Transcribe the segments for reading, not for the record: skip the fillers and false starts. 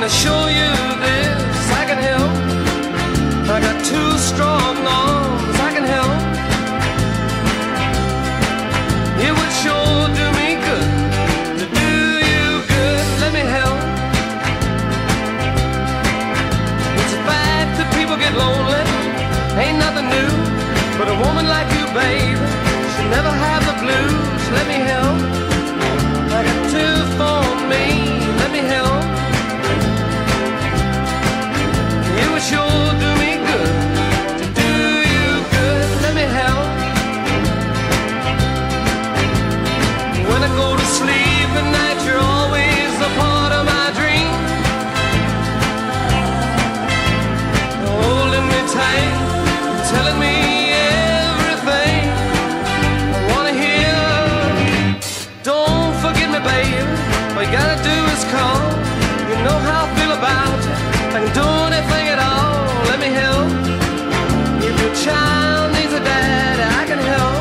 to show you this, I can help. I got two strong arms, I can help. It would sure do me good to do you good. Let me help. It's a fact that people get lonely, ain't nothing new. But a woman like you, babe, should never have the blues. Let me help. I got two for me. Let me help. It would sure do me good to do you good. Let me help. When I go to sleep at night, you're always a part of my dream. Holding me tight, telling me everything I wanna hear. Don't forget me, babe. All you gotta do is call. You know how I feel about you. I can do anything at all. Let me help. If your child needs a dad, I can help.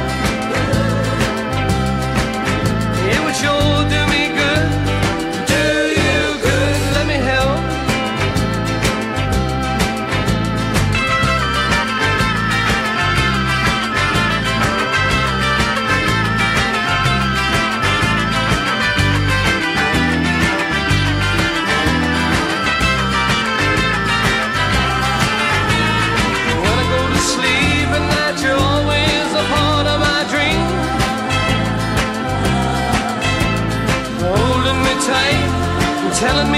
It would sure do me good, do you good. Let me help. When I go to sleep at night, you're always a part of my dream. Holding me tight and telling me